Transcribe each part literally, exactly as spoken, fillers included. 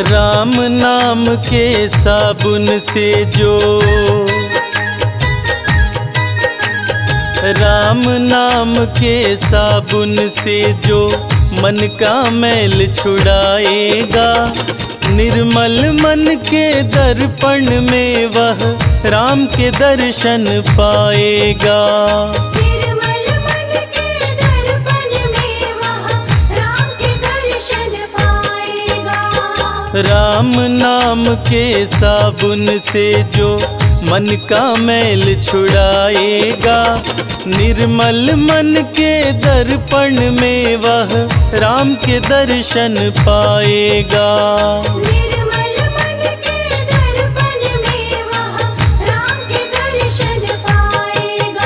राम नाम के साबुन से जो राम नाम के साबुन से जो मन का मैल छुड़ाएगा, निर्मल मन के दर्पण में वह राम के दर्शन पाएगा। निर्मल मन के दर्पण में वह राम के दर्शन पाएगा। राम नाम के साबुन से जो मन का मैल छुड़ाएगा, निर्मल मन के दर्पण में वह राम के दर्शन पाएगा। निर्मल मन के दर्पण में वह राम के दर्शन पाएगा।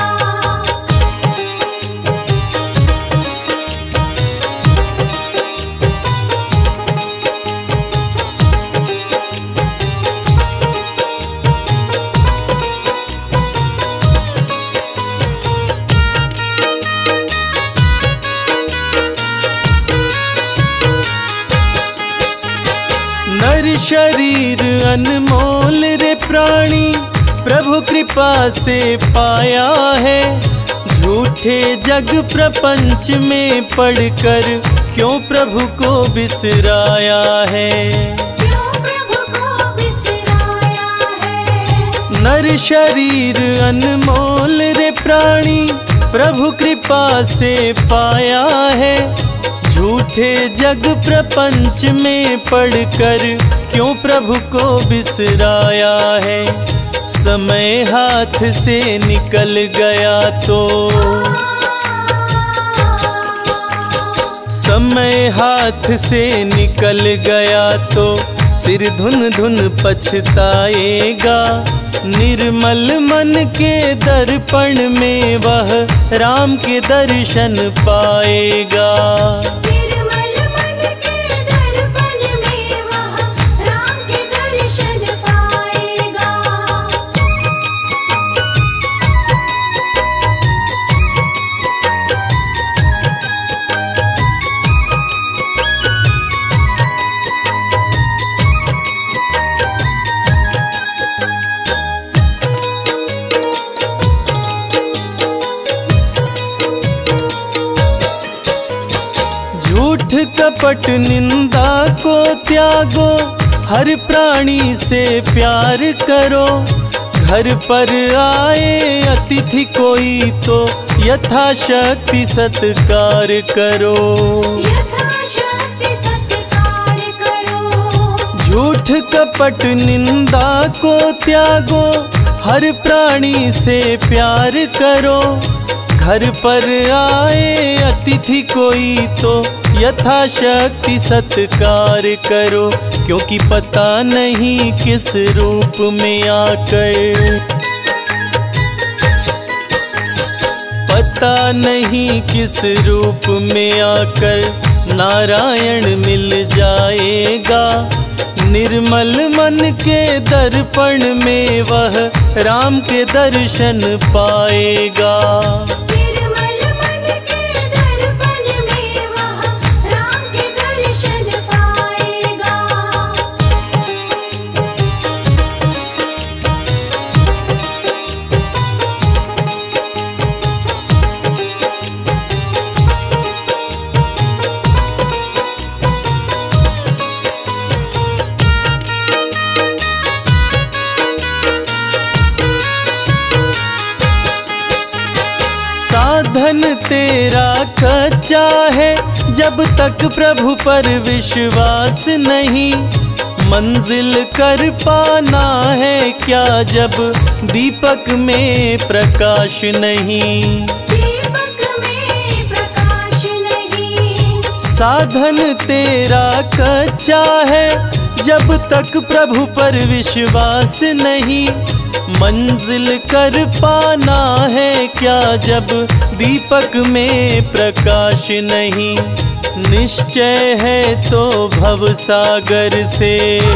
नर शरीर अनमोल रे प्राणी प्रभु कृपा से पाया है, झूठे जग प्रपंच में पड़कर क्यों प्रभु को बिसराया है। क्यों प्रभु को बिसराया है। नर शरीर अनमोल रे प्राणी प्रभु कृपा से पाया है, झूठे जग प्रपंच में पड़कर क्यों प्रभु को बिसराया है। समय हाथ से निकल गया तो समय हाथ से निकल गया तो सिर धुन धुन पछताएगा, निर्मल मन के दर्पण में वह राम के दर्शन पाएगा। निर्मल मन के दर्पण में वह राम के दर्शन पाएगा। झूठ कपट निंदा को त्यागो, हर प्राणी से प्यार करो। घर पर आए अतिथि कोई तो यथाशक्ति सत्कार करो। यथाशक्ति सत्कार करो। झूठ कपट निंदा को त्यागो, हर प्राणी से प्यार करो। घर पर आए अतिथि कोई तो यथाशक्ति सत्कार करो, क्योंकि पता नहीं किस रूप में आकर पता नहीं किस रूप में आकर नारायण मिल जाएगा। निर्मल मन के दर्पण में वह राम के दर्शन पाएगा। निर्मल मन के दर्पण में वह राम के दर्शन पाएगा। साधन तेरा कच्चा है, जब तक प्रभु पर विश्वास नहीं। मंजिल कर पाना है क्या जब दीपक में प्रकाश नहीं। दीपक में प्रकाश नहीं। साधन तेरा कच्चा है, जब तक प्रभु पर विश्वास नहीं। मंजिल कर पाना है क्या जब दीपक में प्रकाश नहीं। निश्चय है तो भव सागर से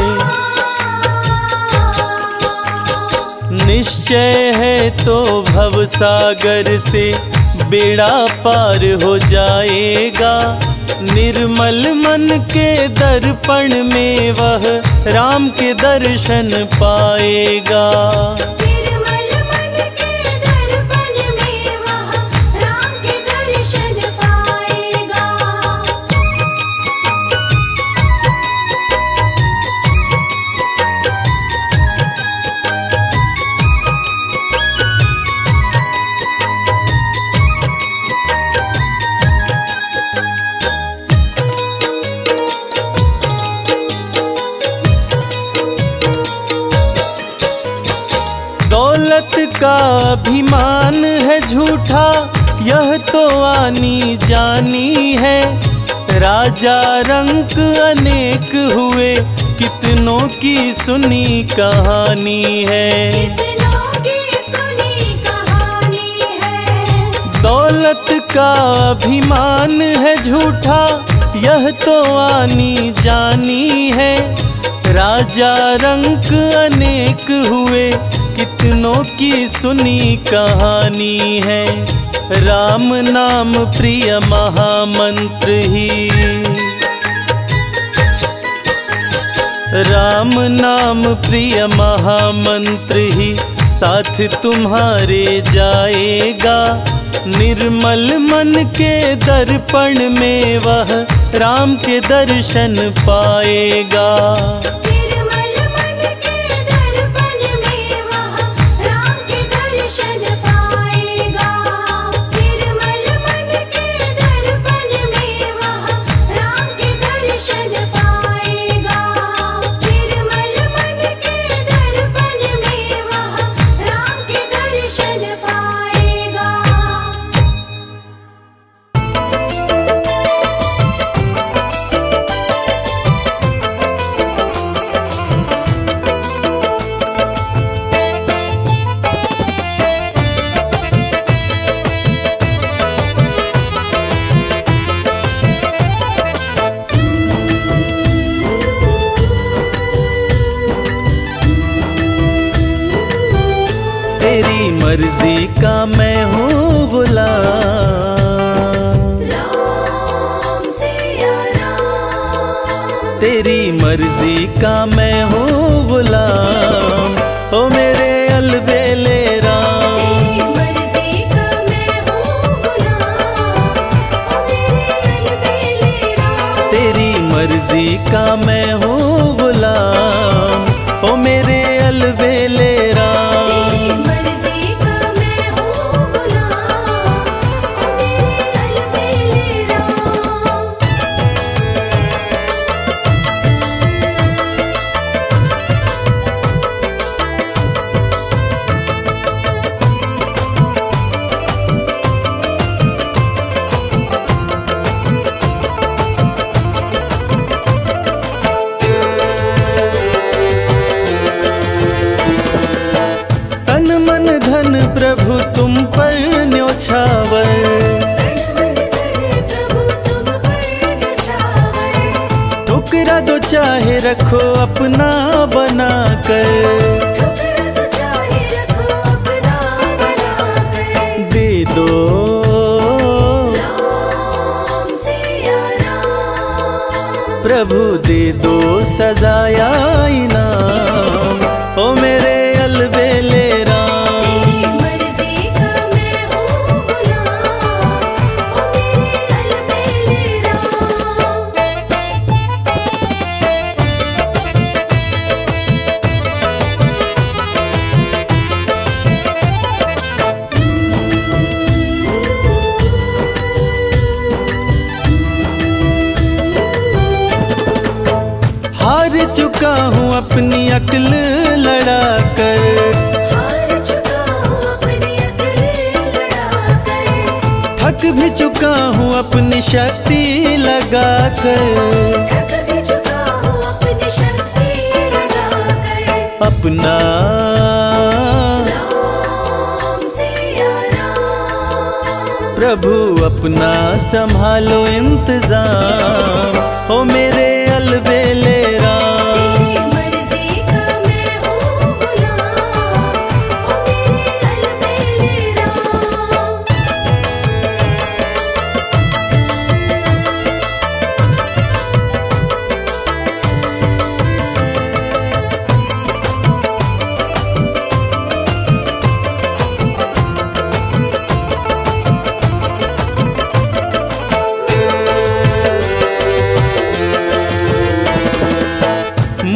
निश्चय है तो भव सागर से बेड़ा पार हो जाएगा। निर्मल मन के दर्पण में वह राम के दर्शन पाएगा। निर्मल मन के दर्पण में वह राम के दर्शन पाएगा। दौलत का अभिमान है झूठा, यह तो आनी जानी है। राजा रंक अनेक हुए, कितनों की सुनी कहानी है। कितनों की सुनी कहानी है। दौलत का अभिमान है झूठा, यह तो आनी जानी है। राजा रंक अनेक हुए, कितनों की सुनी कहानी है। राम नाम प्रिय महामंत्र ही, राम नाम प्रिय महामंत्र ही साथ तुम्हारे जाएगा। निर्मल मन के दर्पण में वह राम के दर्शन पाएगा। निर्मल मन के दर्पण में वह राम के दर्शन पाएगा। निर्मल मन के दर्पण में वह राम के दर्शन पाएगा। निर्मल मन के दर्पण में वह राम के दर्शन पाएगा। तेरी मर्जी का मैं हूँ गुलाम, राम सिया राम। तेरी मर्जी का मैं हूँ गुलाम। ओ मेरे अलबेले राम, तेरी मर्जी का मैं हूँ गुलाम। ओ मेरे अलबेले राम। तेरी मर्जी का मैं हूँ गुलाम। ओ मेरे अलबेले राम, तेरी मर्जी का मैं हूँ गुलाम। ओ मेरे अलबेले राम। तन मन धन प्रभु तुम पर न्योछावर। तन मन धन प्रभु तुम पर न्योछावर। ठुकरा दो चाहे रखो अपना बना कर, ठुकरा तो चाहे रखो अपना बनाकर। दे दो राम सिया राम। प्रभु दे दो सजाया इनाम। ओ मेरे अलबेले राम, तेरी मर्जी का मैं हूँ गुलाम। ओ मेरे अलबेले राम। हार चुका हूँ अपनी अक्ल लड़ाकर। हार चुका हूँ अपनी अक्ल लड़ाकर। थक भी चुका हूँ अपनी शक्ति लगाकर। थक भी चुका हूँ अपनी शक्ति लगाकर। अपना राम सिया राम। प्रभु अपना संभालो इंतजाम। ओ मेरे अलबेले राम, तेरी मर्जी का मैं हूँ गुलाम। ओ मेरे अलबेले राम।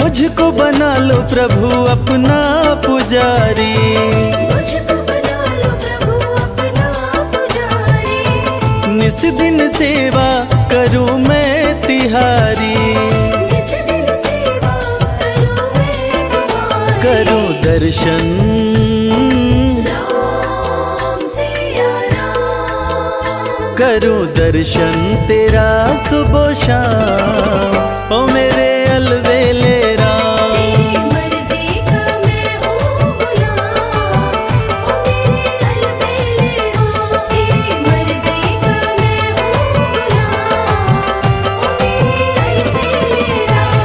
मुझको बना लो प्रभु अपना पुजारी, मुझको बना लो प्रभु अपना पुजारी। निस दिन सेवा करूं मैं तिहारी, निस दिन सेवा करूं मैं तुम्हारी। करूं दर्शन राम सिया राम, करूं दर्शन तेरा सुबह शाम, ओ मेरे अलवेले राम। तेरी मर्जी का मैं हूँ गुलाम, ओ मेरे अलबेले राम। तेरी मर्जी का मैं हूँ गुलाम, ओ मेरे अलबेले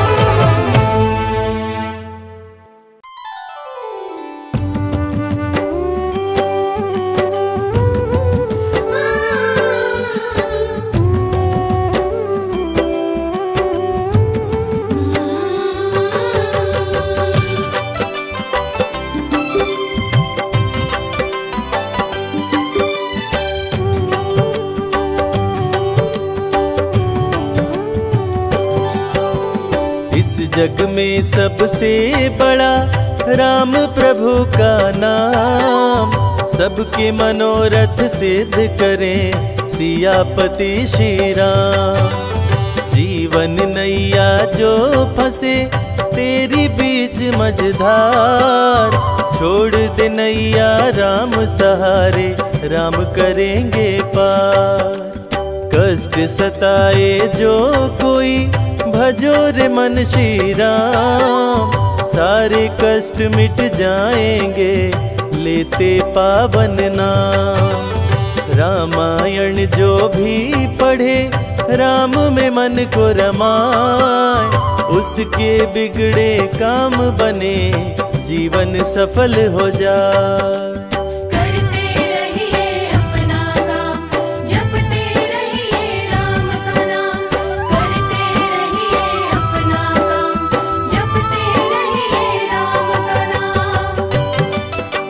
इस जग में सबसे बड़ा राम प्रभु का नाम, सबके मनोरथ सिद्ध करें सियापति श्री राम। जीवन नैया जो फंसे तेरी बीच मझधार, छोड़ दे नैया राम सहारे, राम करेंगे पार। कष्ट सताए जो कोई भजो रे मन श्री राम, सारे कष्ट मिट जाएंगे लेते पावन नाम। रामायण जो भी पढ़े राम में मन को रमाए, उसके बिगड़े काम बने जीवन सफल हो जाए। करते रहिए अपना काम, जपते रहिए राम का नाम। करते रहिए अपना काम, जपते रहिए राम का नाम।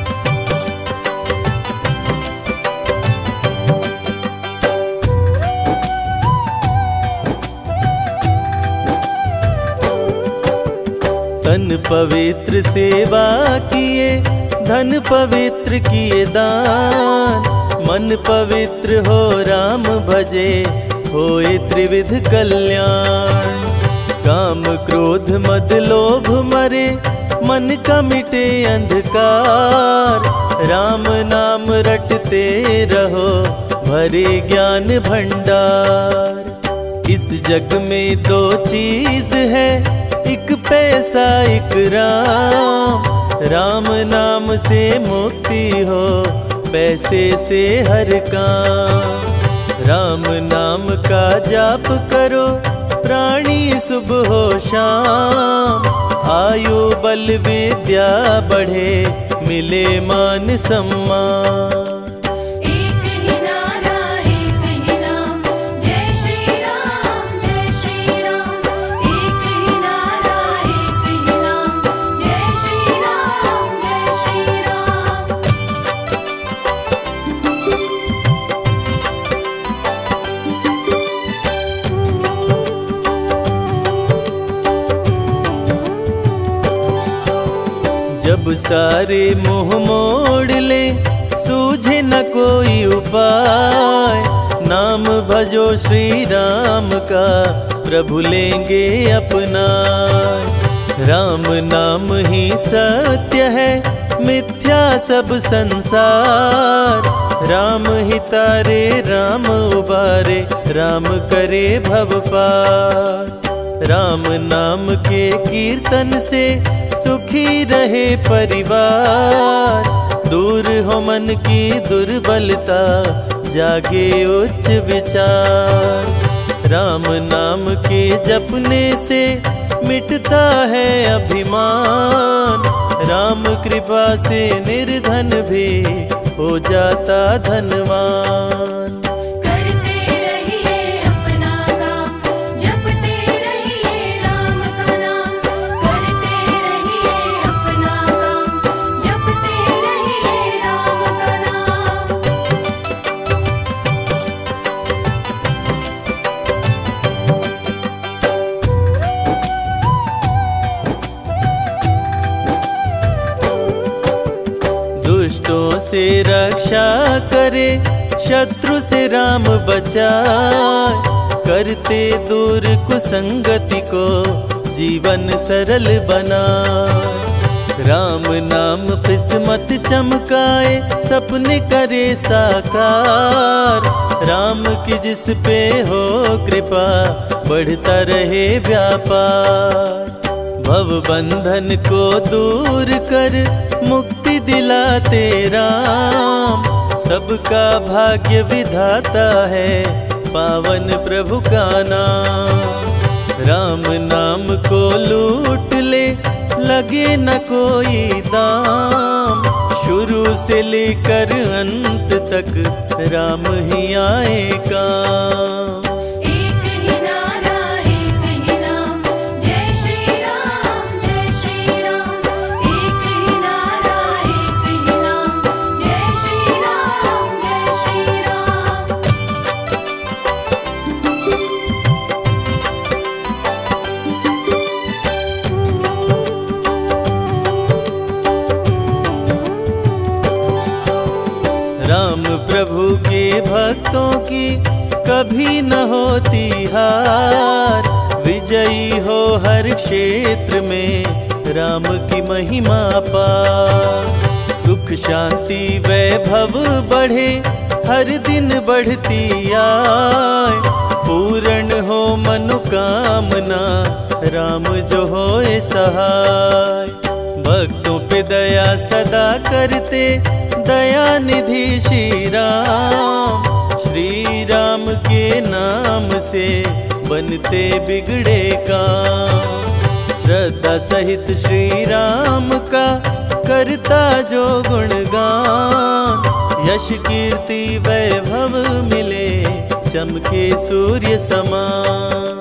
तन पवित्र सेवा किए, धन पवित्र किए दान, मन पवित्र हो राम भजे, होए त्रिविध कल्याण। काम क्रोध मद लोभ मरे, मन का मिटे अंधकार, राम नाम रटते रहो भरे ज्ञान भंडार। इस जग में दो चीज है, एक पैसा एक राम, राम नाम से मुक्ति हो पैसे से हर काम। राम नाम का जाप करो प्राणी सुबह हो शाम, आयु बल विद्या बढ़े मिले मान सम्मान। एक ही नारा एक ही नाम, जय श्री राम जय श्री राम। एक ही नारा एक ही नाम, जय श्री राम जय श्री राम। जब सारे मुंह मोड़ ले सूझे न कोई उपाय, नाम भजो श्री राम का प्रभु लेंगे अपना। राम नाम ही सत्य है मिथ्या सब संसार, राम ही तारे राम उबारे, राम करे भव पार। राम नाम के कीर्तन से सुखी रहे परिवार, दूर हो मन की दुर्बलता जागे उच्च विचार। राम नाम के जपने से मिटता है अभिमान, राम कृपा से निर्धन भी हो जाता धनवान। करते रहिए अपना काम, जपते रहिए राम का नाम। करते रहिए अपना काम, जपते रहिए राम का नाम। से रक्षा करे, शत्रु से राम बचाए। करते दूर कुसंगति को जीवन सरल बनाए। राम नाम किस्मत चमकाए, सपने करे साकार। राम की जिस पे हो कृपा, बढ़ता रहे व्यापार। भव बंधन को दूर कर, मुक्ति दिलाते राम। सबका भाग्य विधाता है, पावन प्रभु का नाम। राम नाम को लूट ले, लगे न कोई दाम। शुरू से लेकर अंत तक राम ही आए काम। एक ही नारा एक ही नाम, जय श्री राम जय श्री राम। एक ही नारा एक ही नाम, जय श्री राम जय श्री राम। राम प्रभु के भक्तों की कभी न होती हार। विजयी हो हर क्षेत्र में, राम की महिमा पार। सुख शांति वैभव बढ़े, हर दिन बढ़ती आए। पूर्ण हो मनोकामना, राम जो होए सहाय। भक्तों पे दया सदा करते, दया निधि श्री राम। श्री राम के नाम से बनते बिगड़े काम। श्रद्धा सहित श्री राम का करता जो गुणगान। यश कीर्ति वैभव मिले, चमके सूर्य समान।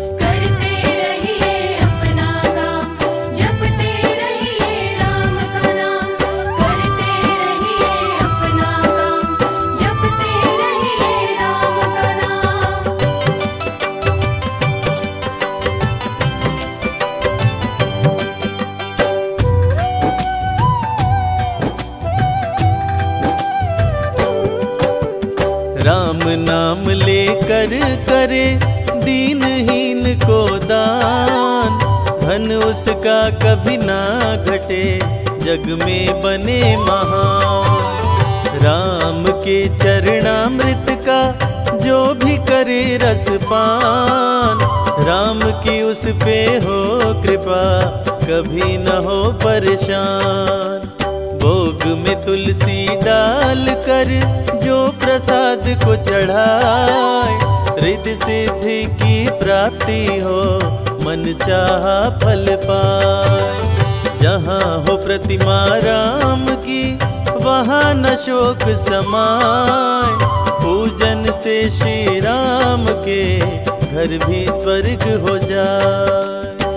राम नाम लेकर करे, दीनहीन को दान। धन उसका कभी ना घटे, जग में बने महान। राम के चरणामृत का जो भी करे रसपान। राम की उस पे हो कृपा, कभी न हो परेशान। भोग में तुलसी डाल कर जो प्रसाद को चढ़ाए। रिद्धि सिद्धि की प्राप्ति हो, मन चाहा फल पाए। जहाँ हो प्रतिमा राम की, वहाँ न शोक समाए। पूजन से श्री राम के घर भी स्वर्ग हो जाए।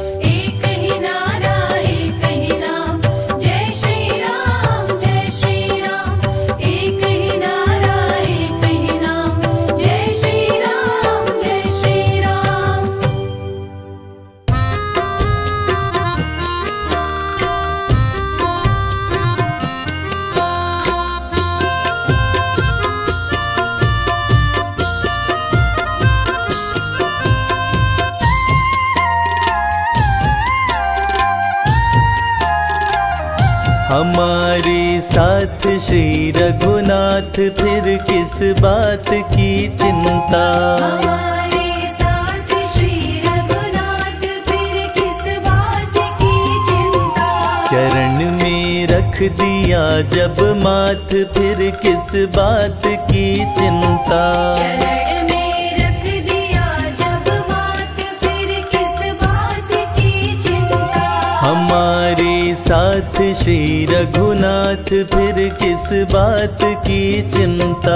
हमारे साथ श्री रघुनाथ, फिर किस बात की चिंता। हमारे साथ श्री रघुनाथ, फिर किस बात की चिंता। चरण में रख दिया जब माथ, फिर किस बात की चिंता। चरण में रख दिया जब माथ, फिर किस बात की चिंता। हमारे साथ श्री रघुनाथ, फिर किस बात की चिंता।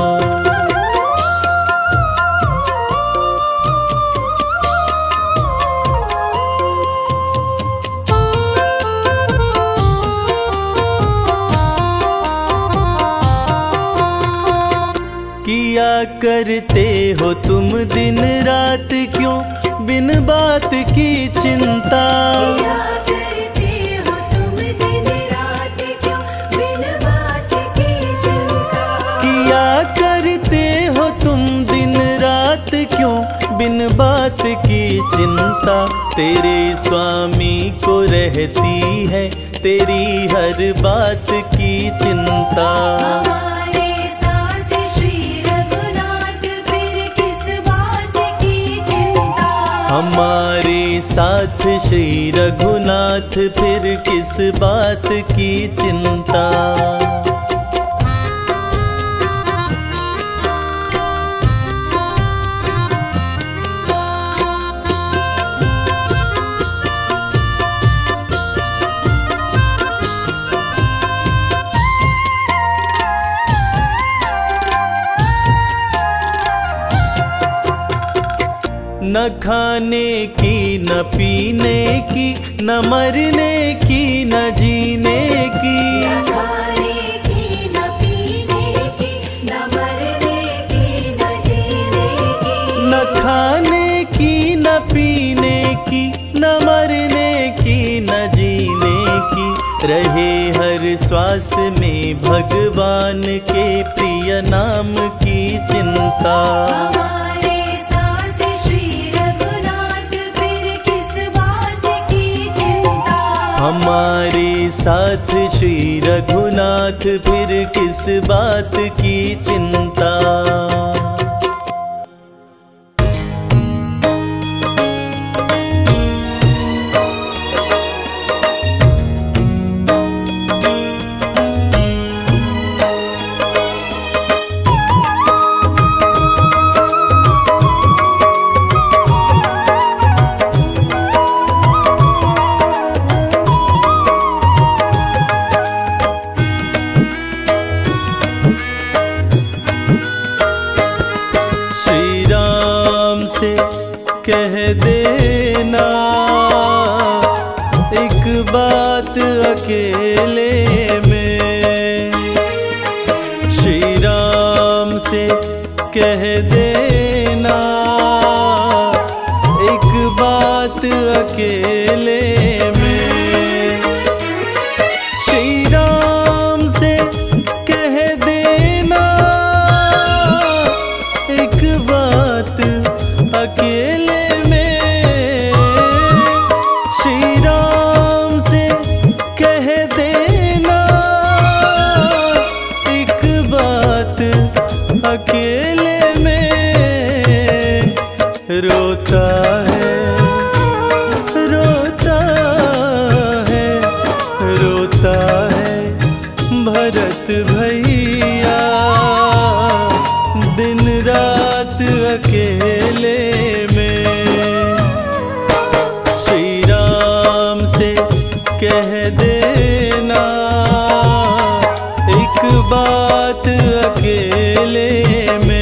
किया करते हो तुम दिन रात, क्यों बिन बात की चिंता। किया करते हो तुम दिन रात, क्यों बिन बात की चिंता तेरे स्वामी को रहती है, तेरी हर बात की चिंता। हमारे साथ श्री रघुनाथ फिर किस बात की चिंता। हमारे साथ श्री रघुनाथ फिर किस बात की चिंता। न खाने की न पीने की, न मरने की न जीने की। न खाने की न पीने की, न मरने की न जीने की। न खाने की न पीने की, न मरने की न जीने की। रहे हर श्वास में भगवान के प्रिय नाम की चिंता। हमारे साथ श्री रघुनाथ फिर किस बात की चिंता। कह देना एक बात अकेले में, श्री राम से कह देना एक बात अकेले में। श्री राम से कह देना एक बात अकेले अकेले में। रोता है रोता है रोता है भरत भैया, दिन रात अकेले में। श्री राम से कह देना एक बात अकेले में।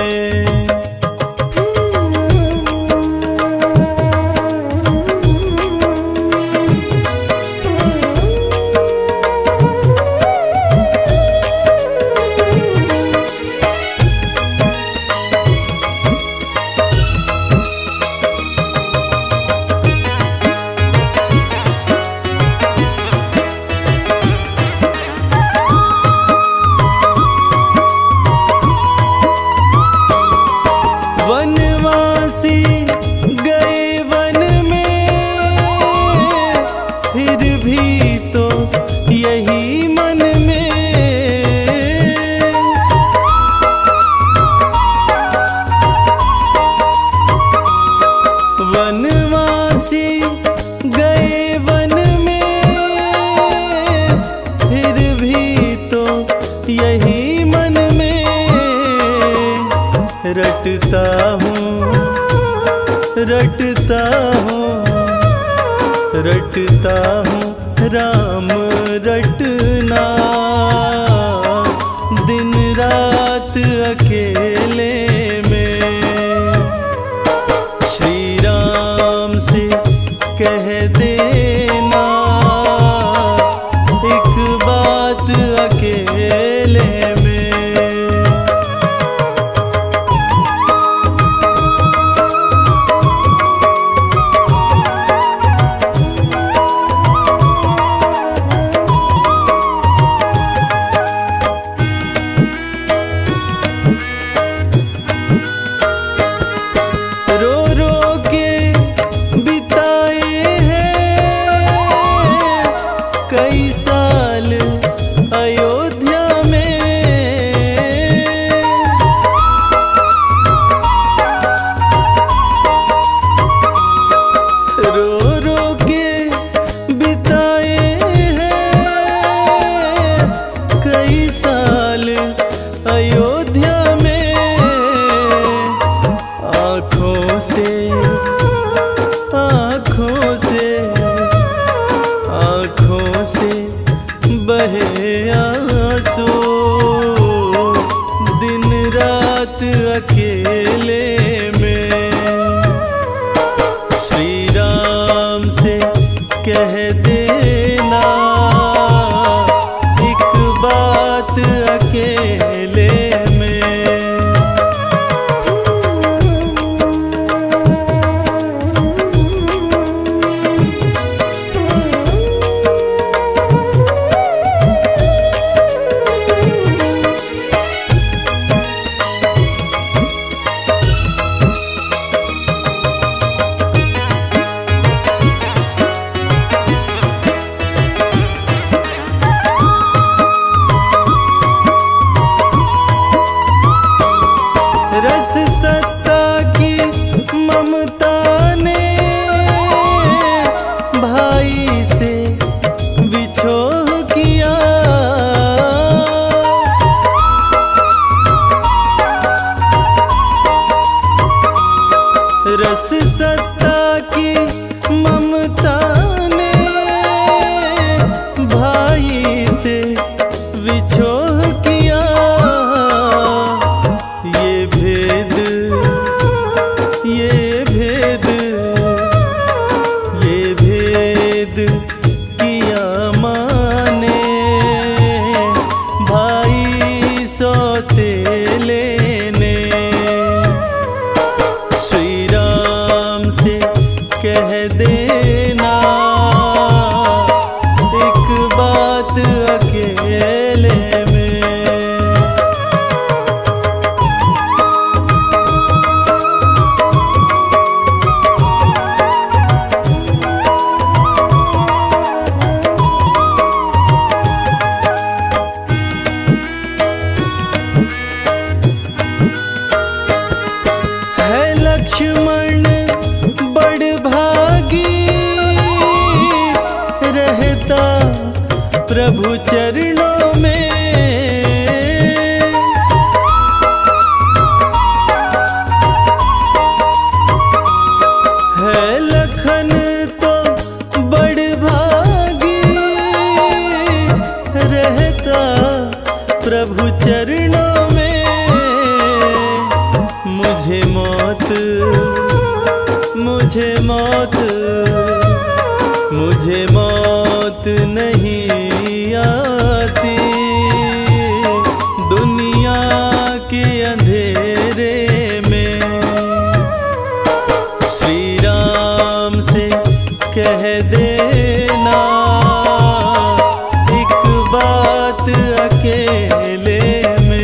वनवासी गए वन में, फिर भी तो यही मन में। वनवासी गए वन में, फिर भी तो यही मन में। रटता हूँ रटता हूँ रटता हूँ राम रटना, दिन रात अकेले में। श्री राम से कह देना एक बात अकेले में। कई साल अयोध्या में रो रो के बिताए हैं कई साल अयोध्या में। आँखों से आँखों से आँखों से बहे आंसू, दिन रात अकेले में। श्री राम से कह देना एक बात अकेले में। रस सत्ता की ममता ने भाई से बिछोह किया। रस सत्ता की ममता ने भाई से बिछोह किया। ये भेद ये भेद ये भेद किया माने भाई सौतेले ने। श्री राम से कह देना एक बात अकेले में। लक्ष्मण बड़ भागी रहता प्रभु चरणों में। है लखन तो बड़ भागी रहता प्रभु चरणों में। मुझे मौत मुझे मौत मुझे मौत नहीं आती दुनिया के अंधेरे में। श्री राम से कह देना एक बात अकेले में।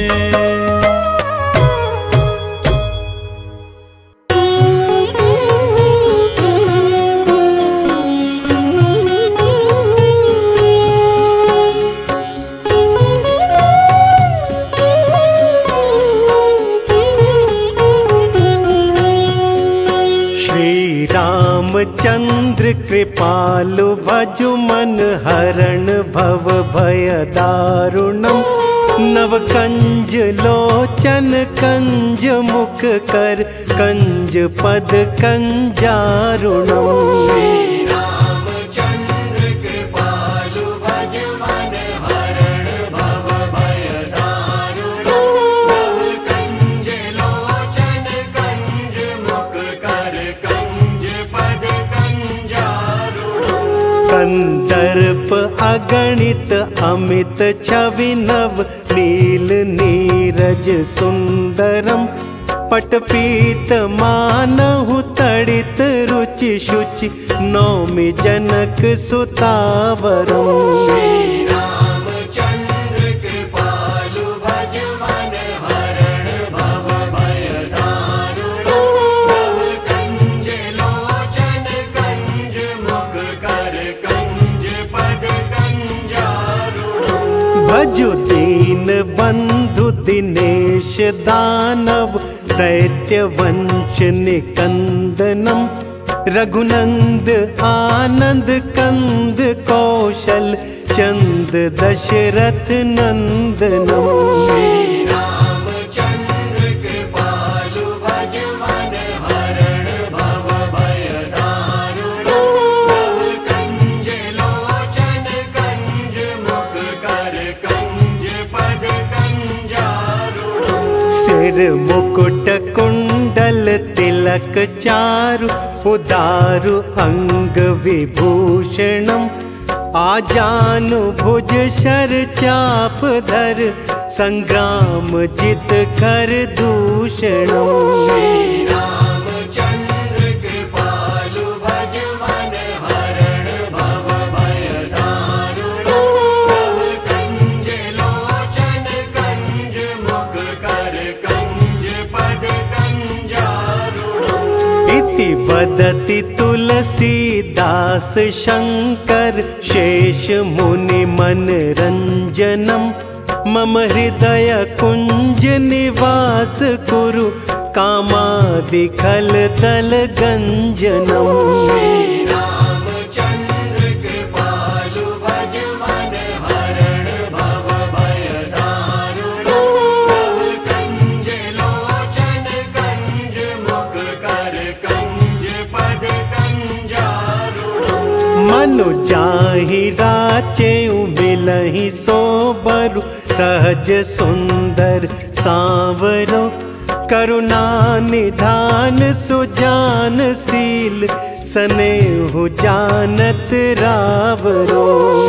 रामचंद्र कृपालु भजु मन हरण भव भय दारुणम। नव कंज लोचन कंज मुख कर कंज पद कंजारुणम। कंदर्प अगणित अमित छवि नव नील नीरज सुंदरम। पटपीत मानहु तड़ित रुचि शुचि नौमि जनक सुतावरम। कंदर्प भजु दीन बंधु दिनेश दानव दैत्य वंश निकंदनम रघुनंद आनंद कंद कौशल चंद दशरथ नंदनम। रामचंद्र कृपालु भज मन हरण भव भय दारुण कंज लोचन कंज मुख कर कंज पद कंजारुण। सिर मुकुट कुंडल तिलक चारु उदारु अंग विभूषणम आजानु भुज शर चाप धर संग्राम जित कर दूषणम। रामचंद्र कृपालु भज मन हरण भव भय दारुण कंज लोचन कंज मुख कर कंज पद कंजारुण। इति वदति तुलसीदास शंकर शेष मुनि मनरंजनम मम हृदय कुंज निवास कुरु कामादि खल तल गंजनम। रामचंद्र कृपालु भज मन हरण भव भय दारुण कंज लोचन कंज मुख कर कंज पद कंजारुण। मनु जाहि राचेउ मिलहि सोबरु सहज सुंदर सांवरो करुणा निधान सुजान शील स्नेहु जानत रावरो।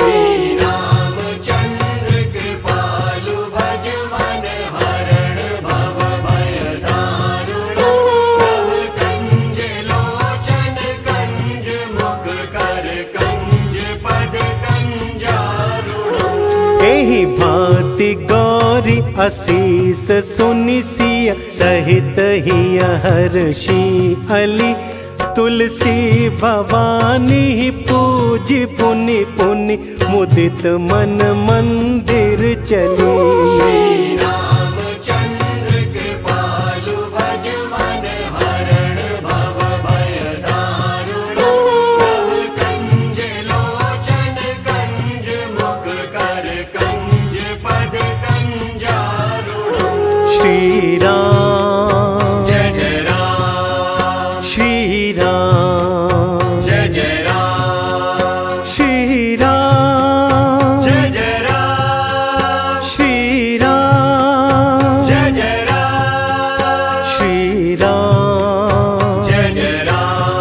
रामचंद्र कृपालु भज मन हरण भव भय दारुण कंज लोचन कंज मुख कर कंज पद कंजारुण। एहि भांति गौरी असीस सुनि सिय सहित हिय हर्षि अली तुलसी भवानी पूजि पुनि पुनि मुदित मन मंदिर चली। रामचंद्र कृपालु भज मन हरण भव भय दारुण कंज लोचन कंज मुख कर कंज पद कंजारुण। श्री राम जय जय राम श्री राम जय जय राम श्री राम जय जय राम श्री राम जय जय राम श्री राम जय जय राम।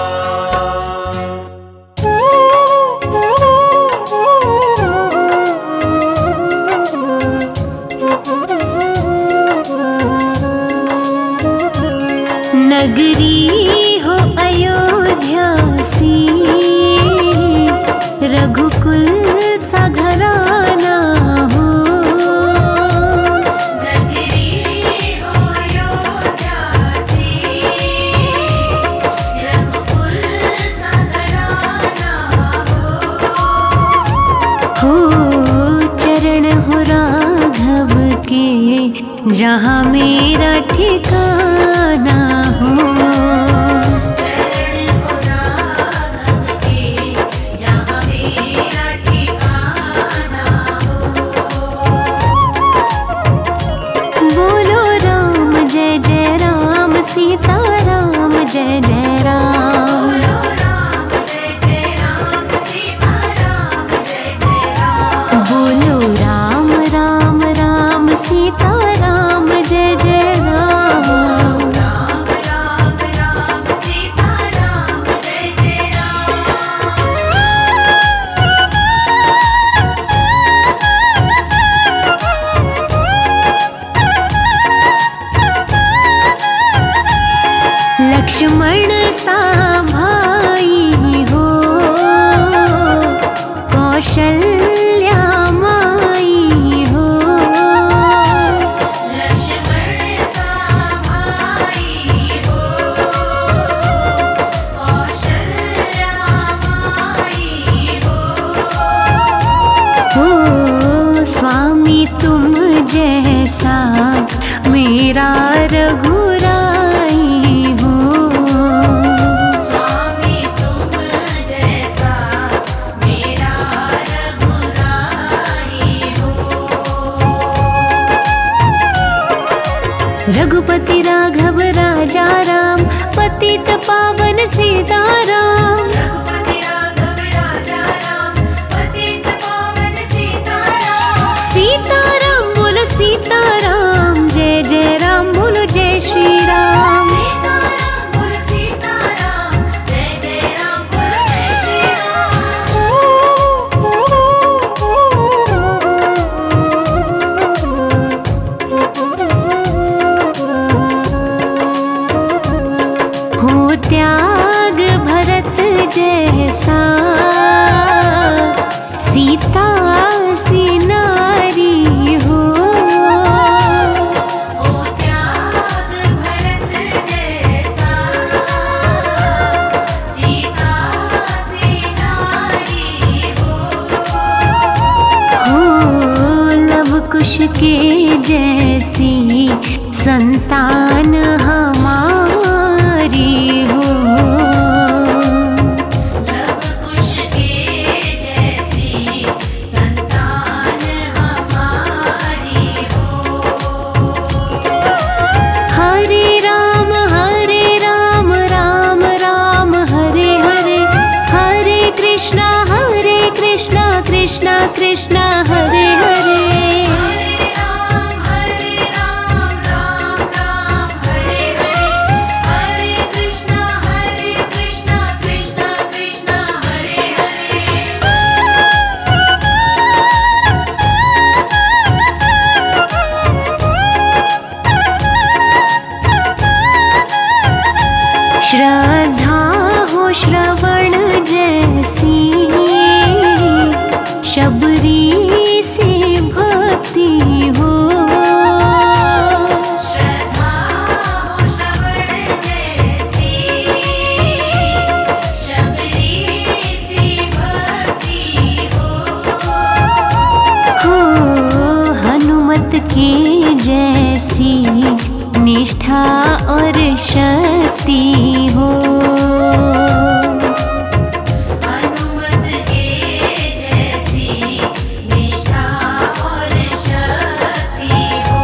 नगरी हो अयोध्या सी रघुकुल सा घराना हो। नगरी हो अयोध्या सी रघुकुल सा घराना हो। हो चरण हो राघव के जहाँ मेरा ठिकाना हो। चरण हो राघव के जहाँ मेरा ठिकाना हो। बोलो राम जय जय राम सीता राम जय जय राम। बोलो राम जय जय राम सीता राम जय जय राम। बोलो राम राम राम सीता राम जय जय राम। राम मेरा रघुराई हो। स्वामी तुम जैसा मेरा रघुराई हो। रघुपति राघव राजा राम पतित पावन सीताराम। रघुपति राघव राजा राम पतित पावन सीताराम। सीताराम बोलो सीताराम, जय जय राम बोलो जय श्री राम। सीताराम बोलो सीताराम, जय जय राम बोलो जय श्री हो त्याग भरत जैसा सीता सी नारी हो। हो त्याग भरत जैसा सीता सी नारी हो। हो लव कुश के जैसी संतान हमारी हो। लव कुश के जैसी संतान हमारी हो। हरे राम हरे राम राम राम हरे हरे, हरे कृष्णा हरे कृष्णा कृष्णा कृष्णा हरे हरे। हरे राम हरे राम राम राम हरे हरे, हरे कृष्णा हरे कृष्णा कृष्णा कृष्णा हरे हरे। श्रद्धा हो श्रवण जैसी शबरी से भक्ति हो। श्रद्धा हो श्रवण जैसी शबरी सी भक्ति हो। हो हनुमत के जैसी निष्ठा और शक्ति हो। हनुमत के जैसी निष्ठा और शक्ति हो।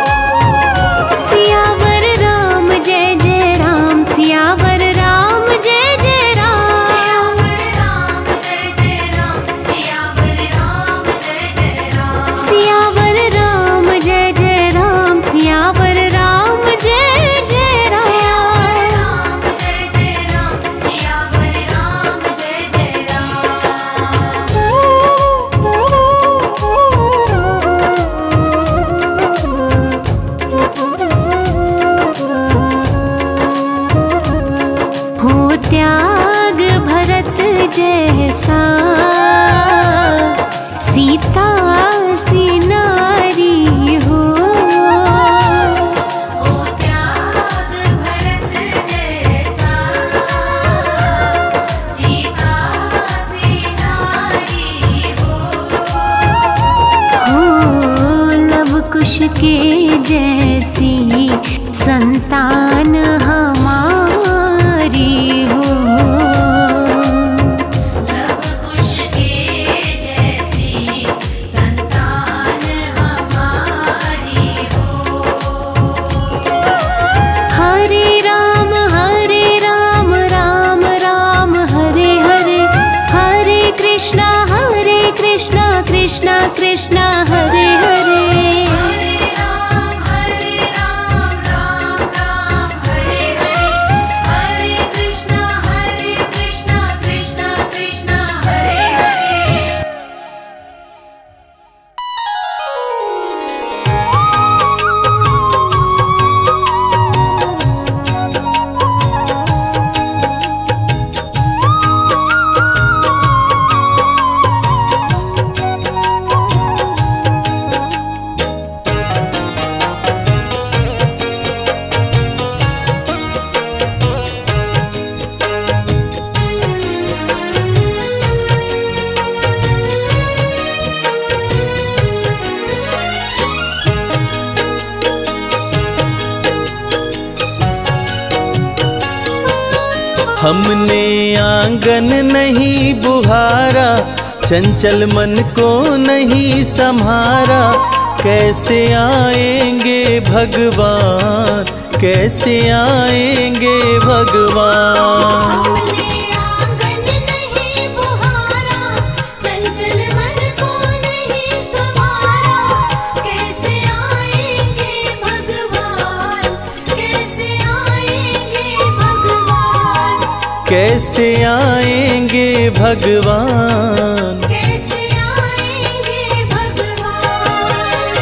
सियावर राम जय जय राम, सियावर राम जय जय राम। सियावर राम जय जय राम, सियावर राम जय जय राम। सियावर राम जय जय राम, सियावर राम जय जय राम। राम जय जय राम, सियावर राम जय जय हो त्याग भरत जैसा सीता सी नारी हो। हो त्याग भरत जैसा सीता सी नारी हो। हो लव कुश के जैसी संतान हमारी हो। लव कुश के जैसी संतान हमारी हो। हरे राम हरे राम राम राम हरे हरे, हरे कृष्णा हरे कृष्णा कृष्णा कृष्णा हरे हरे। हरे राम हरे राम राम राम हरे हरे, हरे कृष्णा हरे कृष्णा कृष्णा कृष्णा हरे हरे। हमने आंगन नहीं बुहारा, चंचल मन को नहीं संहारा, कैसे आएंगे भगवान, कैसे आएंगे भगवान। हमने आंगन नहीं बुहारा, चंचल मन को नहीं संभारा, कैसे आएंगे भगवान, कैसे आएंगे भगवान, कैसे आएंगे भगवान। कैसे आएंगे भगवान।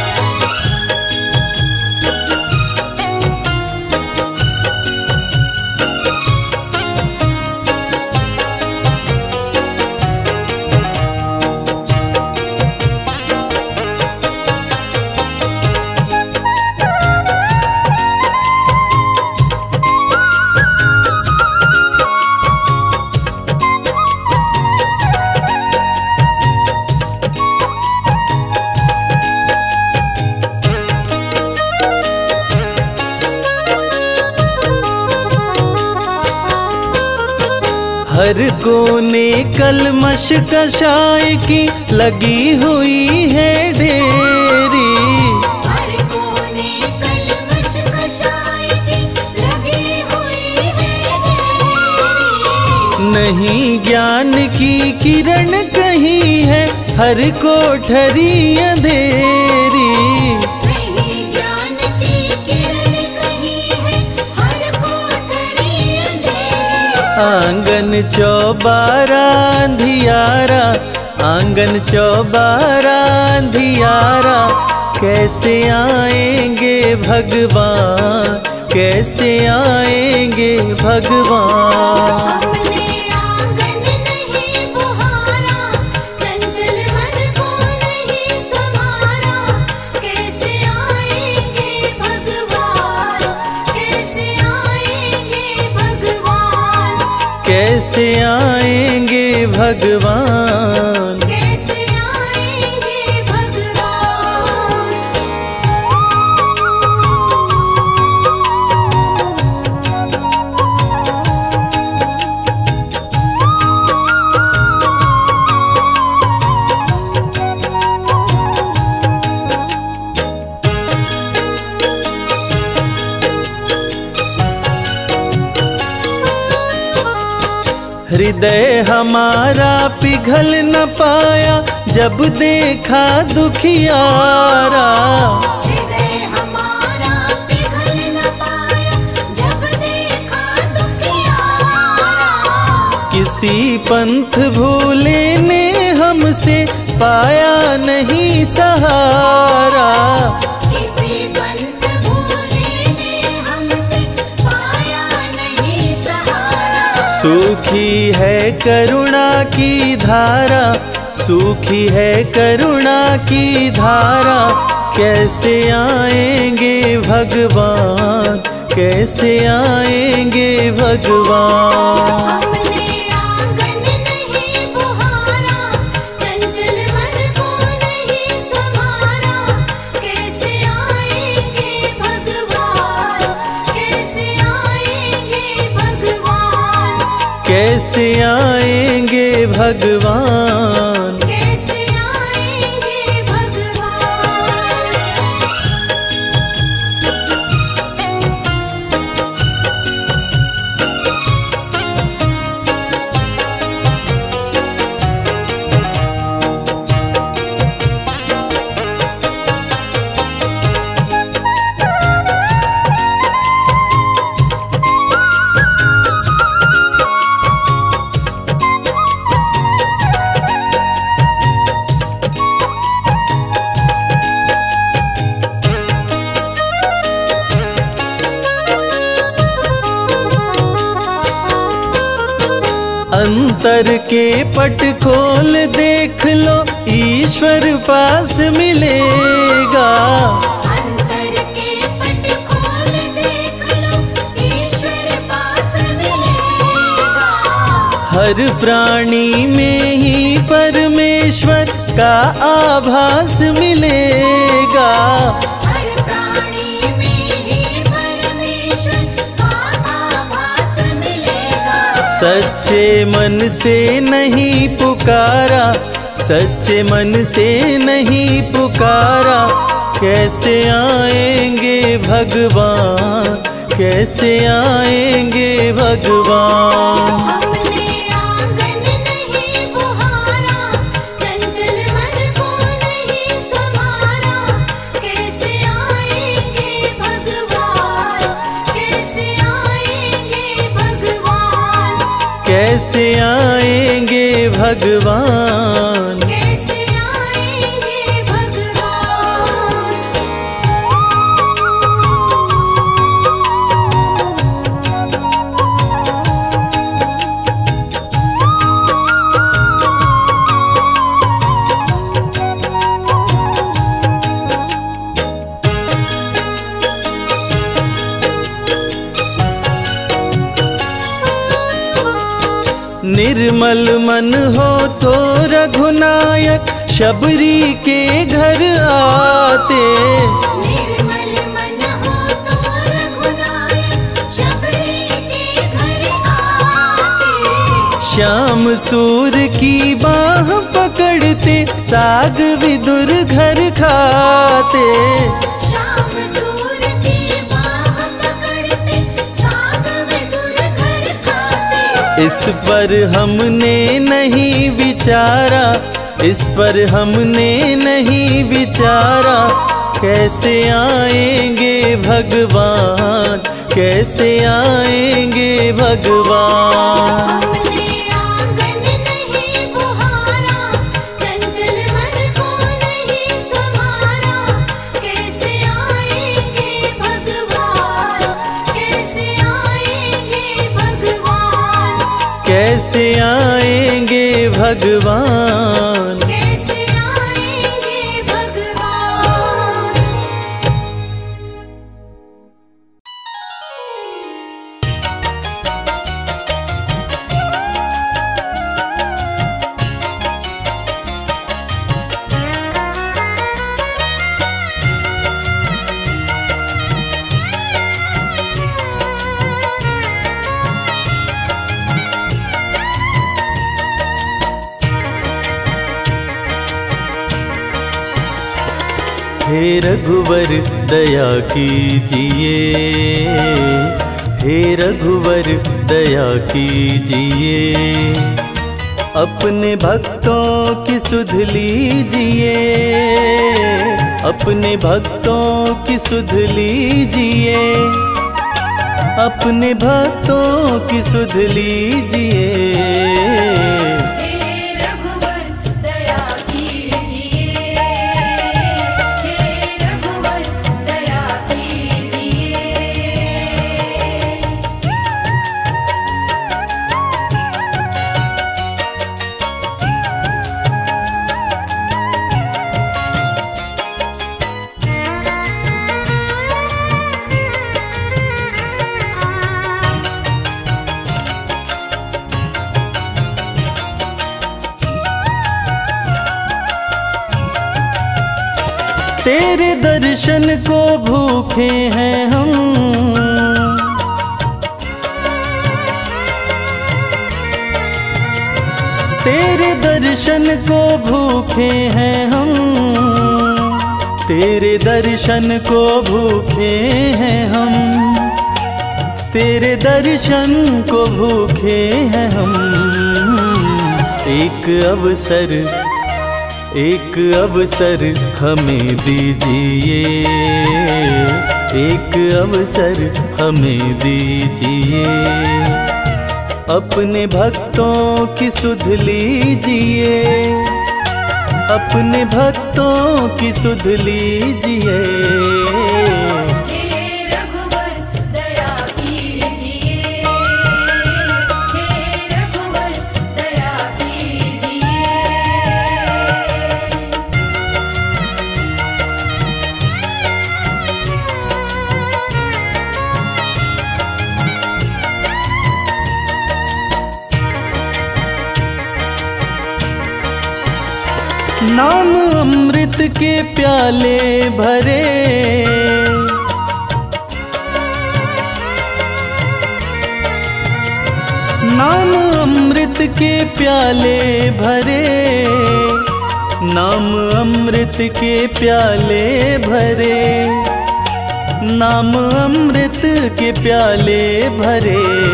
हर कोने कलमश कषाय की लगी हुई है ढेरी, हर कोने कलमश कषाय की लगी हुई है ढेरी। नहीं ज्ञान की किरण कहीं है, हर कोठरी अंधेरी। नहीं ज्ञान की किरण कहीं है, हर कोठरी अंधेरी। आंगन चौबारा अंधियारा, आंगन चौबारा अंधियारा, कैसे आएंगे भगवान, कैसे आएंगे भगवान। हमने आंगन नहीं बुहारा, चंचल मन को नहीं संभारा, कैसे आएंगे भगवान, कैसे आएंगे भगवान, कैसे आएंगे भगवान। कैसे आएंगे भगवान। हृदय हमारा पिघल न पाया, जब देखा दुखियारा। हृदय हमारा पिघल न पाया, जब देखा दुखियारा। किसी पंथ भूले ने हमसे पाया नहीं सहारा, किसी पंथ भूले ने हमसे पाया नहीं सहारा। सूखी है करुणा की धारा, सूखी है करुणा की धारा, कैसे आएंगे भगवान, कैसे आएंगे भगवान। हमने आंगन नहीं बुहारा, चंचल मन को नहीं संभारा, कैसे आएंगे भगवान, कैसे आएंगे भगवान, कैसे आएंगे भगवान। कैसे आएंगे भगवान। अंतर के पट खोल देख लो, ईश्वर पास मिलेगा। अंतर के पट खोल देख लो, ईश्वर पास मिलेगा। हर प्राणी में ही परमेश्वर का आभास मिलेगा। हर प्राणी में ही परमेश्वर का आभास मिलेगा। सच्चे मन से नहीं पुकारा, सच्चे मन से नहीं पुकारा, कैसे आएंगे भगवान, कैसे आएंगे भगवान। हमने आंगन नहीं बुहारा, चंचल मन को नहीं संवारा, कैसे आएंगे भगवान, कैसे आएंगे भगवान, कैसे आएंगे भगवान। कैसे आएंगे भगवान। निर्मल मन हो तो रघुनायक शबरी के घर आते, निर्मल मन हो तो रघुनायक शबरी के घर आते, श्याम सूर की बाह पकड़ते साग विदुर घर खाते। शाम सूर की बाह पकड़ते साग विदुर घर खाते। इस पर हमने नहीं विचारा, इस पर हमने नहीं विचारा, कैसे आएंगे भगवान, कैसे आएंगे भगवान। हमने आंगन नहीं बुहारा, चंचल मन को नहीं संवारा, कैसे आएंगे भगवान, कैसे आएंगे भगवान, कैसे आएंगे भगवान। कैसे आएंगे भगवान। हे रघुवर दया कीजिए, हे रघुवर दया कीजिए, अपने भक्तों की सुध लीजिए, अपने भक्तों की सुध लीजिए, अपने भक्तों की सुध लीजिए। हे रघुवर दया कीजिए, हे रघुवर दया कीजिए। तेरे दर्शन को भूखे हैं हम, तेरे दर्शन को भूखे हैं हम, तेरे दर्शन को भूखे हैं हम, तेरे दर्शन को भूखे हैं हम। एक अवसर एक अवसर हमें दीजिए, एक अवसर हमें दीजिए, अपने भक्तों की सुध लीजिए, अपने भक्तों की सुध लीजिए। हे रघुवर दया कीजिए, हे रघुवर दया कीजिए। नाम अमृत के प्याले भरे, नाम अमृत के प्याले भरे, नाम अमृत के प्याले भरे, नाम अमृत के प्याले भरे।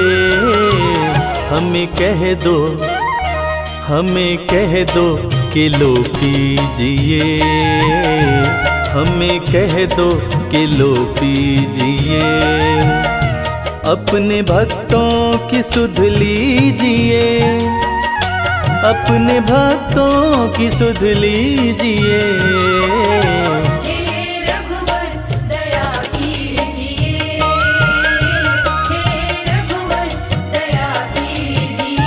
हमें कह दो, हमें कह दो कि लो पीजिए, हमें कह दो कि लो पीजिए। अपने भक्तों की सुध लीजिए, अपने भक्तों की सुध लीजिए। हे रघुवर दया कीजिए, हे रघुवर दया कीजिए।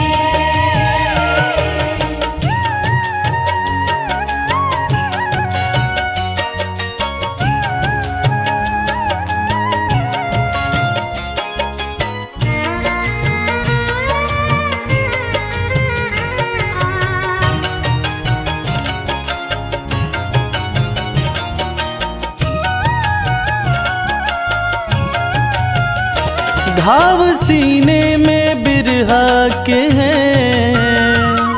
घाव सीने में बिरहा के हैं,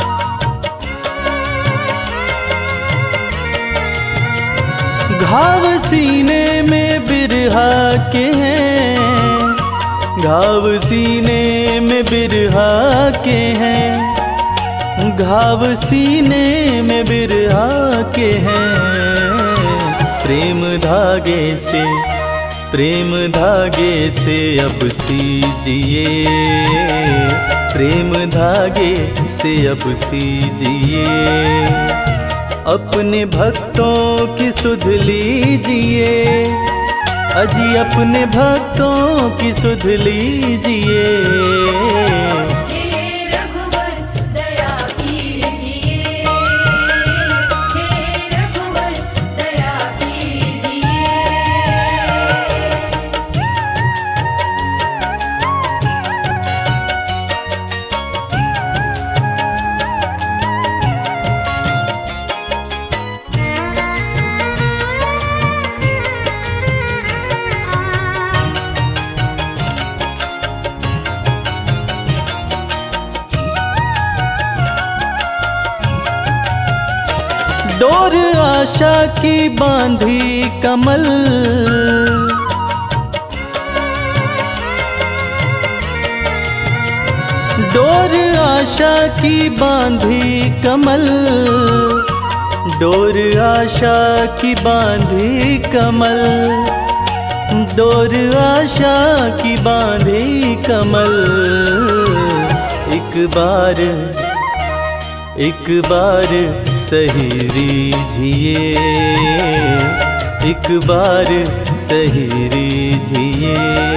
घाव सीने में बिरहा के हैं, घाव सीने में बिरहा के हैं, घाव सीने में बिरहा के हैं। प्रेम धागे से, प्रेम धागे से अब सीजिए, प्रेम धागे से अब सीजिए। अपने भक्तों की सुध लीजिए, अजी अपने भक्तों की सुध लीजिए। हे रघुवर दया कीजिए, हे रघुवर दया कीजिए। डोर आशा की बांधी कमल, डोर आशा की बांधी कमल, डोर आशा की बांधी कमल, डोर आशा की बांधी कमल। एक बार, एक बार सही रीझिए, एक बार सही रीझिए।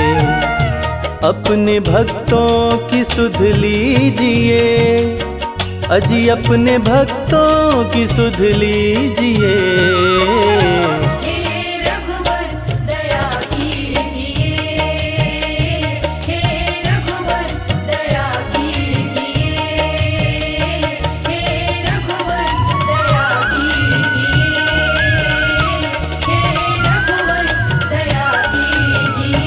अपने भक्तों की सुध लीजिए, अजी अपने भक्तों की सुध लीजिए। हे रघुवर दया कीजिए, हे रघुवर दया कीजिए, हे रघुवर दया कीजिए, हे रघुवर दया कीजिए।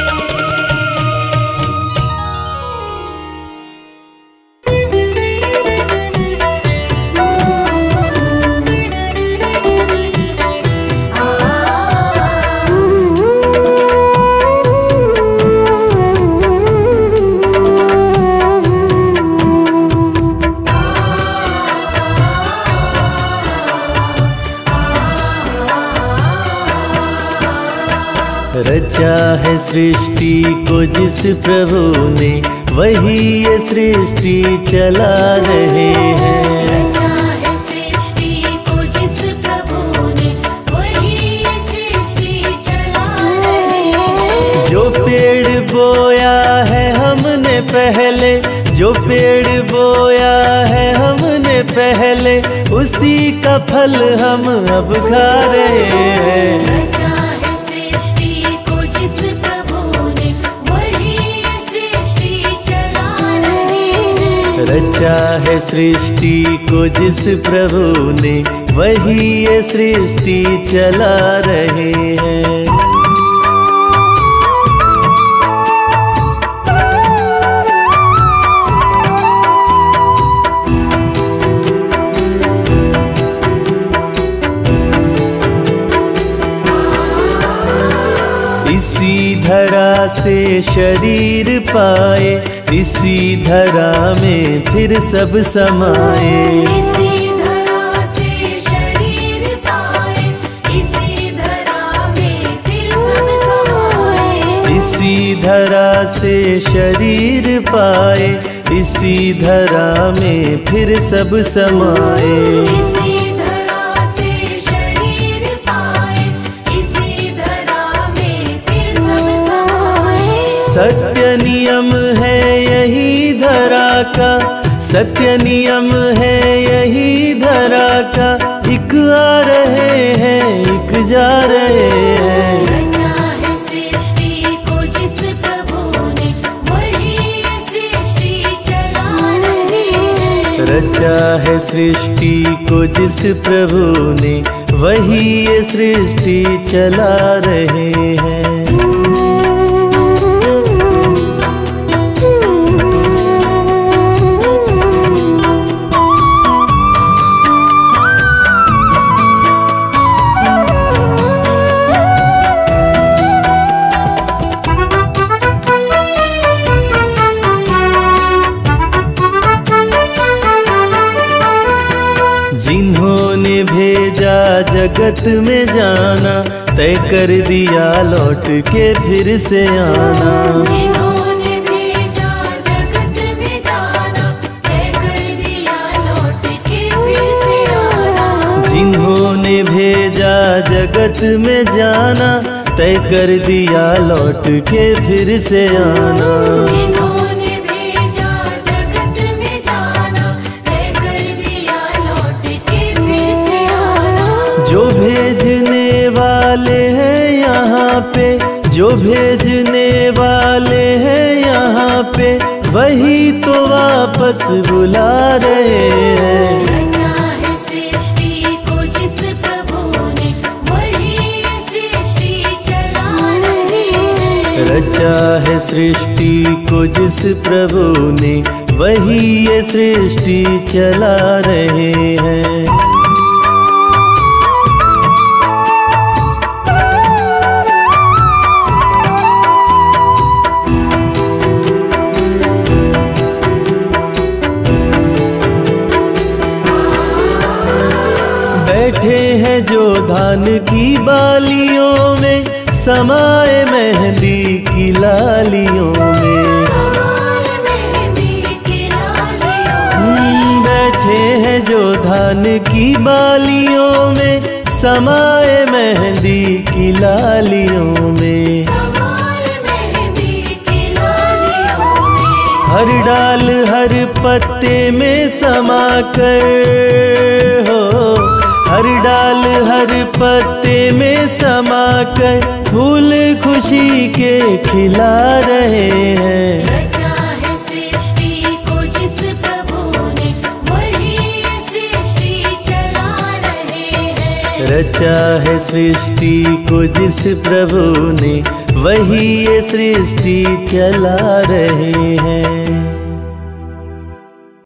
रचा है सृष्टि को जिस प्रभु ने, वही ये सृष्टि चला रहे हैं। रचा है सृष्टि को जिस प्रभु ने, वही ये सृष्टि चला रहे हैं। जो पेड़ बोया है हमने पहले, जो पेड़ बोया है हमने पहले, उसी का फल हम अब खा रहे हैं। रचा है सृष्टि को जिस प्रभु ने, वही ये सृष्टि चला रहे हैं। रचा है सृष्टि को जिस प्रभु ने, वही ये सृष्टि चला रहे हैं। धरा से शरीर पाए, इसी धरा में फिर सब समाए। इसी धरा से शरीर पाए, इसी धरा में फिर सब समाए। इसी धरा से शरीर पाए, इसी धरा में फिर सब समाए। इसी धरा से शरीर पाए, इसी धरा में फिर सब समाए। सत्य नियम है यही धरा का, सत्य नियम है यही धरा का, एक आ रहे हैं एक जा रहे हैं। रचा है सृष्टि को जिस प्रभु ने, वही ये सृष्टि चला रहे हैं। रचा है सृष्टि को जिस प्रभु ने, वही ये सृष्टि चला रहे हैं। जिन्होंने भेजा जगत में जाना, तय कर दिया लौट के फिर से आना। जिन्होंने भेजा जगत में जाना, तय कर दिया लौट के फिर से आना। जिन्होंने भेजा जगत में जाना, तय कर दिया लौट के फिर से आना। जिन्होंने भेजा जगत में जाना, तय कर दिया लौट के फिर से आना। जो भेजने वाले हैं यहाँ पे, जो भेजने वाले हैं यहाँ पे, वही तो वापस बुला रहे हैं। रचा है सृष्टि को जिस प्रभु ने, वही ये सृष्टि चला रहे हैं। रचा है सृष्टि को जिस प्रभु ने, वही ये सृष्टि चला रहे हैं। बैठे हैं जो धान की बालियों में, समाए मेहंदी की लालियों में। समाए मेहंदी की लालियों हम्म, बैठे हैं जो धान की बालियों में, समाए मेहंदी की लालियों में। समाए मेहंदी की लालियों में। हर डाल हर पत्ते में समा कर हो, हर डाल हर पत्ते में समा कर, फूल खुशी के खिला रहे हैं। रचा है सृष्टि को जिस प्रभु ने, वही ये सृष्टि चला रहे हैं। रचा है सृष्टि को जिस प्रभु ने, वही ये सृष्टि चला रहे हैं।